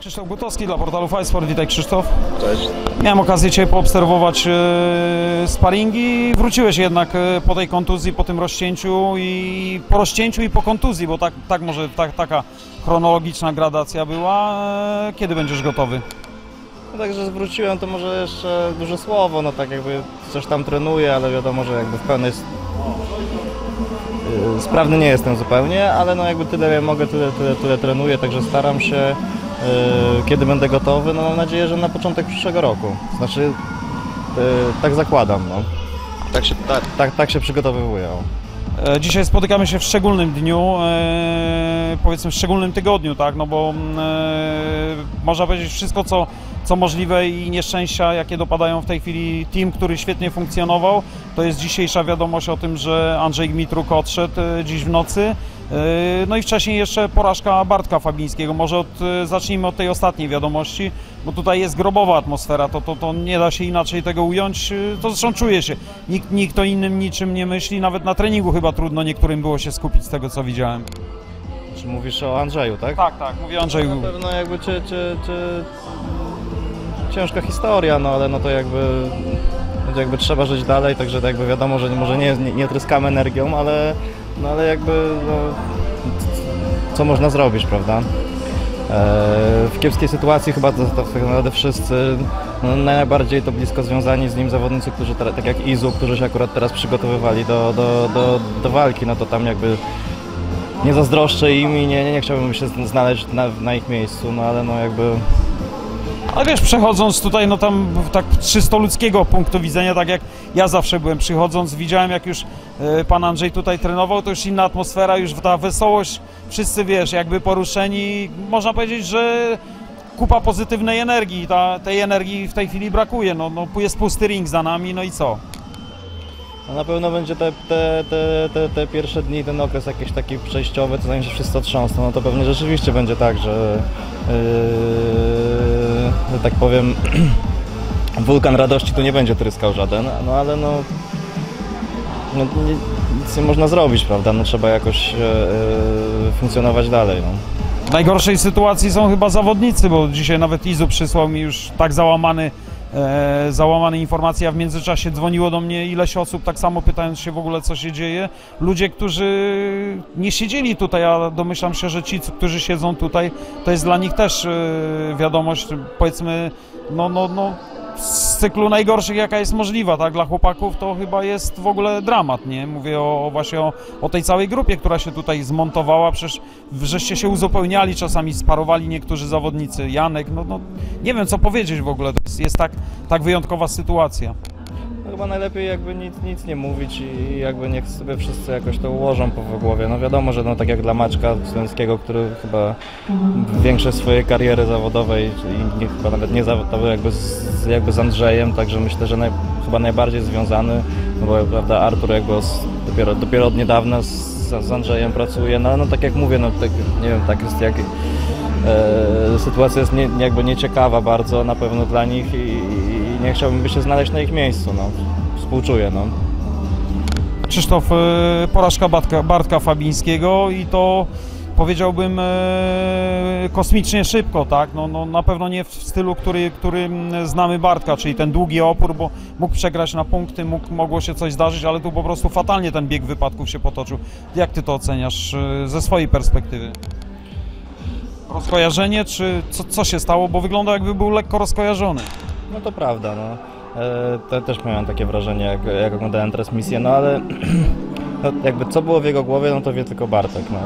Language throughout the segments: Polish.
Krzysztof Gutowski dla portalu Fightsport. Witaj, Krzysztof. Cześć. Miałem okazję Cię poobserwować sparingi. Wróciłeś jednak po tej kontuzji, po tym rozcięciu i po rozcięciu i po kontuzji, bo taka chronologiczna gradacja była. Kiedy będziesz gotowy? No także wróciłem, to może jeszcze duże słowo, no tak jakby coś tam trenuję, ale wiadomo, że jakby w pełnej sprawny nie jestem zupełnie, ale no jakby tyle mogę, tyle trenuję, także staram się, kiedy będę gotowy, no mam nadzieję, że na początek przyszłego roku. Znaczy, tak zakładam, no. Tak się przygotowywuję. Dzisiaj spotykamy się w szczególnym dniu, powiedzmy w szczególnym tygodniu, tak, no bo można powiedzieć wszystko, co możliwe i nieszczęścia, jakie dopadają w tej chwili team, który świetnie funkcjonował. To jest dzisiejsza wiadomość o tym, że Andrzej Gmitruk odszedł dziś w nocy. No i wcześniej jeszcze porażka Bartka Fabińskiego. Może zacznijmy od tej ostatniej wiadomości, bo tutaj jest grobowa atmosfera, to nie da się inaczej tego ująć. To zresztą czuje się. Nikt o innym niczym nie myśli, nawet na treningu chyba trudno niektórym było się skupić z tego, co widziałem. Czy mówisz o Andrzeju, tak? Tak, mówię o Andrzeju. Na pewno jakby ciężka historia, no ale no to jakby trzeba żyć dalej, także jakby wiadomo, że może nie tryskamy energią, ale jakby no, co można zrobić, prawda? W kiepskiej sytuacji chyba tak naprawdę wszyscy, no, najbardziej to blisko związani z nim zawodnicy, którzy tak jak Izu, którzy się akurat teraz przygotowywali do walki, no to tam jakby nie zazdroszczę im i nie chciałbym się znaleźć na ich miejscu, no ale no jakby... Ale wiesz, przechodząc tutaj, no tam tak czysto ludzkiego punktu widzenia, tak jak ja zawsze byłem przychodząc, widziałem jak już pan Andrzej tutaj trenował, to już inna atmosfera, już ta wesołość, wszyscy wiesz, jakby poruszeni, można powiedzieć, że kupa pozytywnej energii, tej energii w tej chwili brakuje, no jest pusty ring za nami, no i co? No na pewno będzie te pierwsze dni, ten okres jakiś taki przejściowy, to zanim się wszyscy otrząsną, no to pewnie rzeczywiście będzie tak, że tak powiem, wulkan radości tu nie będzie tryskał żaden, no ale nic nie można zrobić, prawda, no trzeba jakoś funkcjonować dalej, no. W najgorszej sytuacji są chyba zawodnicy, bo dzisiaj nawet Izu przysłał mi już tak załamane informacje, a w międzyczasie dzwoniło do mnie ileś osób, tak samo pytając się w ogóle, co się dzieje. Ludzie, którzy nie siedzieli tutaj, a domyślam się, że ci, którzy siedzą tutaj, to jest dla nich też wiadomość, powiedzmy, z cyklu najgorszych, jaka jest możliwa, tak? Dla chłopaków to chyba jest w ogóle dramat, nie? Mówię właśnie o tej całej grupie, która się tutaj zmontowała, przecież żeście się uzupełniali, czasami sparowali niektórzy zawodnicy, Janek, nie wiem co powiedzieć w ogóle, to jest tak wyjątkowa sytuacja. No chyba najlepiej jakby nic nie mówić i jakby niech sobie wszyscy jakoś to ułożą w głowie. No wiadomo, że no tak jak dla Maćka Słęckiego, który chyba większość swojej kariery zawodowej i chyba nawet nie zawodowej jakby z Andrzejem, także myślę, że chyba najbardziej związany, no bo prawda Artur jakby dopiero od niedawna z Andrzejem pracuje, no tak jak mówię, no tak, nie wiem, tak jest jak sytuacja jest jakby nieciekawa bardzo na pewno dla nich i nie chciałbym się znaleźć na ich miejscu, no. Współczuję, no. Krzysztof, porażka Bartka Fabińskiego i to powiedziałbym kosmicznie szybko, tak? No na pewno nie w stylu, który znamy Bartka, czyli ten długi opór, bo mógł przegrać na punkty, mogło się coś zdarzyć, ale tu po prostu fatalnie ten bieg wypadków się potoczył. Jak ty to oceniasz ze swojej perspektywy? Rozkojarzenie, czy co się stało? Bo wygląda jakby był lekko rozkojarzony. No to prawda, no. Też miałem takie wrażenie, jak oglądałem transmisję, no ale no, jakby co było w jego głowie, no to wie tylko Bartek. No.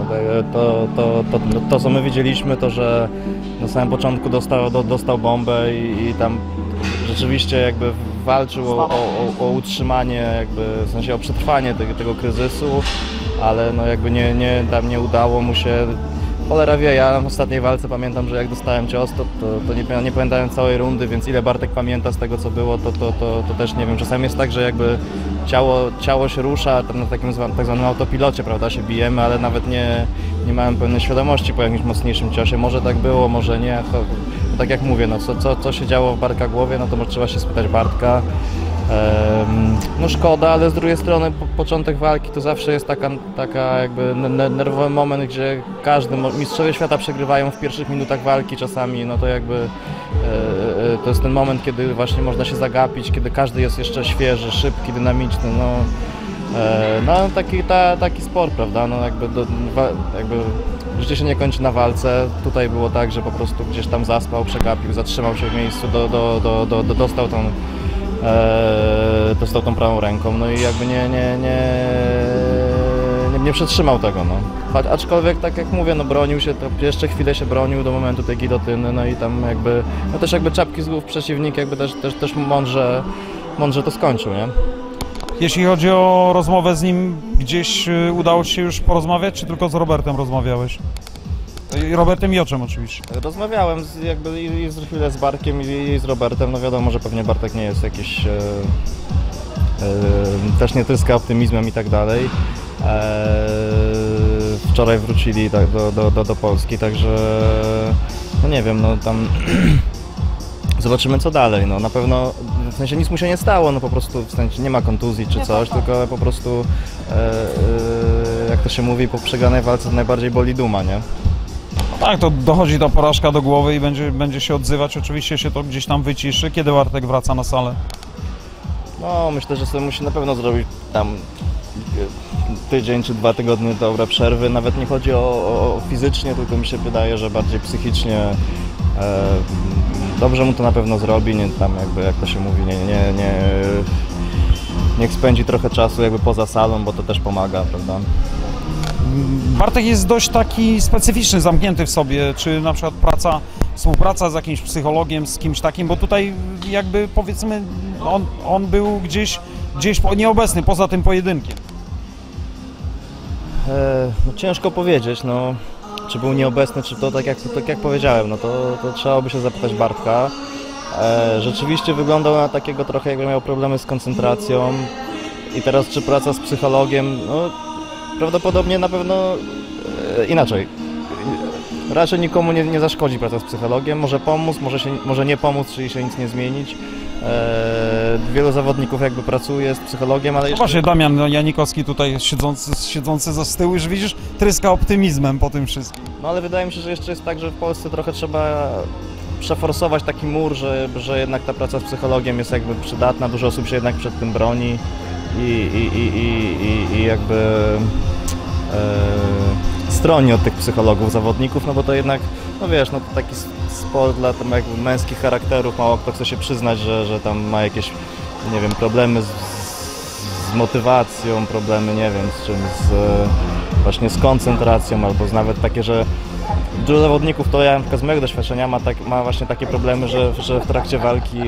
To co my widzieliśmy, to że na samym początku dostał bombę i tam rzeczywiście jakby walczył o utrzymanie, jakby, w sensie o przetrwanie tego kryzysu, ale no jakby tam nie udało mu się. Cholera wie, ja w ostatniej walce pamiętam, że jak dostałem cios, to nie pamiętałem całej rundy, więc ile Bartek pamięta z tego, co było, to też nie wiem. Czasami jest tak, że jakby ciało się rusza, tam na takim tak zwanym autopilocie, prawda, się bijemy, ale nawet nie miałem pełnej świadomości po jakimś mocniejszym ciosie. Może tak było, może nie. To tak jak mówię, no co się działo w Bartka głowie, no to może trzeba się spytać Bartka. No szkoda, ale z drugiej strony początek walki to zawsze jest taka jakby nerwowy moment, gdzie mistrzowie świata przegrywają w pierwszych minutach walki czasami, no to jakby to jest ten moment, kiedy właśnie można się zagapić, kiedy każdy jest jeszcze świeży, szybki, dynamiczny, no taki sport, prawda, no jakby życie się nie kończy na walce. Tutaj było tak, że po prostu gdzieś tam zaspał, przegapił, zatrzymał się w miejscu, dostał tą prawą ręką, no i jakby nie przetrzymał tego, no. Aczkolwiek, tak jak mówię, no bronił się, to jeszcze chwilę się bronił do momentu tej gilotyny, no i tam jakby, no też jakby czapki z głów przeciwnik jakby też mądrze to skończył, nie? Jeśli chodzi o rozmowę z nim, gdzieś udało ci się już porozmawiać, czy tylko z Robertem rozmawiałeś? Robertem Joczem oczywiście. Rozmawiałem jakby i chwilę z Bartkiem i z Robertem, no wiadomo, że pewnie Bartek nie jest jakiś, też nie tryska optymizmem i tak dalej. Wczoraj wrócili tak do Polski, także no nie wiem, no tam zobaczymy co dalej, no na pewno, w sensie nic mu się nie stało, no po prostu w sensie nie ma kontuzji czy coś, tylko po prostu jak to się mówi, po przegranej walce to najbardziej boli duma, nie? Tak, to dochodzi ta porażka do głowy i będzie się odzywać, oczywiście się to gdzieś tam wyciszy. Kiedy Bartek wraca na salę? No myślę, że sobie musi na pewno zrobić tam tydzień czy 2 tygodnie dobre przerwy, nawet nie chodzi o fizycznie, tylko mi się wydaje, że bardziej psychicznie dobrze mu to na pewno zrobi, nie tam jakby jak to się mówi, niech spędzi trochę czasu jakby poza salą, bo to też pomaga, prawda? Bartek jest dość taki specyficzny, zamknięty w sobie, czy na przykład współpraca z jakimś psychologiem, z kimś takim, bo tutaj jakby powiedzmy on był gdzieś nieobecny poza tym pojedynkiem. No ciężko powiedzieć, no, czy był nieobecny, czy to tak jak powiedziałem, no to trzeba by się zapytać Bartka. Rzeczywiście wyglądał na takiego trochę, jakby miał problemy z koncentracją i teraz czy praca z psychologiem, no prawdopodobnie na pewno inaczej. Raczej nikomu nie zaszkodzi praca z psychologiem, może pomóc, może nie pomóc, czyli się nic nie zmienić. Wielu zawodników jakby pracuje z psychologiem, ale jeszcze... Właśnie Damian Janikowski tutaj siedzący za z tyłu, już widzisz, tryska optymizmem po tym wszystkim. No ale wydaje mi się, że jeszcze jest tak, że w Polsce trochę trzeba przeforsować taki mur, że jednak ta praca z psychologiem jest jakby przydatna, dużo osób się jednak przed tym broni i jakby stroni od tych psychologów, zawodników, no bo to jednak, no wiesz, no to taki sport dla tam jakby męskich charakterów, mało kto chce się przyznać, że tam ma jakieś, nie wiem, problemy z motywacją, problemy, nie wiem, z czym, właśnie z koncentracją, albo nawet takie, że dużo zawodników, to ja na przykład z mojego doświadczenia ma właśnie takie problemy, że w trakcie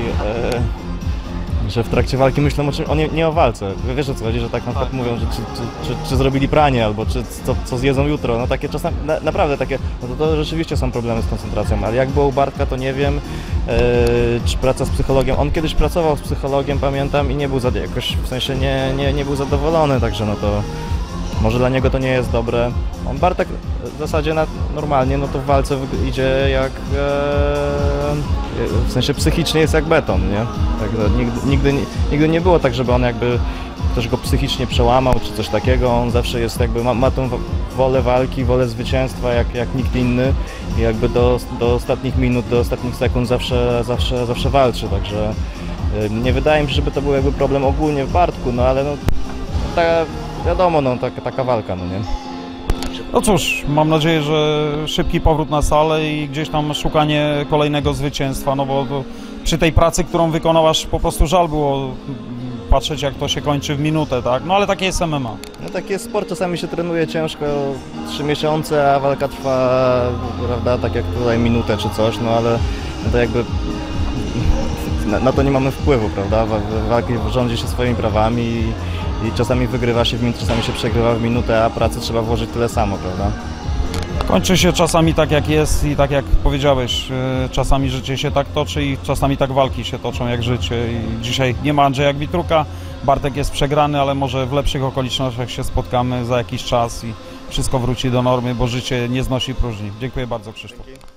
walki myślą nie o walce. Wiesz o co chodzi, że tak na przykład mówią, że czy zrobili pranie, albo co zjedzą jutro. No takie czasami, naprawdę takie, no to rzeczywiście są problemy z koncentracją, ale jak było u Bartka, to nie wiem, czy praca z psychologiem. On kiedyś pracował z psychologiem, pamiętam, i nie był jakoś, w sensie nie był zadowolony, także no to może dla niego to nie jest dobre. Bartek w zasadzie normalnie, no to w walce idzie jak, w sensie psychicznie jest jak beton, nie? Tak, nigdy nie było tak, żeby on jakby, ktoś go psychicznie przełamał czy coś takiego. On zawsze jest jakby, ma tą wolę walki, wolę zwycięstwa jak nikt inny i jakby do ostatnich minut, do ostatnich sekund zawsze walczy, także nie wydaje mi się, żeby to był jakby problem ogólnie w Bartku, no ale no wiadomo, no taka walka, no nie? No cóż, mam nadzieję, że szybki powrót na salę i gdzieś tam szukanie kolejnego zwycięstwa, no bo przy tej pracy, którą wykonałaś, po prostu żal było patrzeć, jak to się kończy w minutę, tak? No ale takie jest MMA. No taki jest sport, czasami się trenuje ciężko 3 miesiące, a walka trwa, prawda, tak jak tutaj minutę czy coś, no ale to jakby na to nie mamy wpływu, prawda? Walki rządzi się swoimi prawami i czasami wygrywa się w minutę, czasami się przegrywa w minutę, a pracy trzeba włożyć tyle samo, prawda? Kończy się czasami tak jak jest i tak jak powiedziałeś, czasami życie się tak toczy i czasami tak walki się toczą jak życie. I dzisiaj nie ma Andrzeja Gwitruka, Bartek jest przegrany, ale może w lepszych okolicznościach się spotkamy za jakiś czas i wszystko wróci do normy, bo życie nie znosi próżni. Dziękuję bardzo, Krzysztof. Dzięki.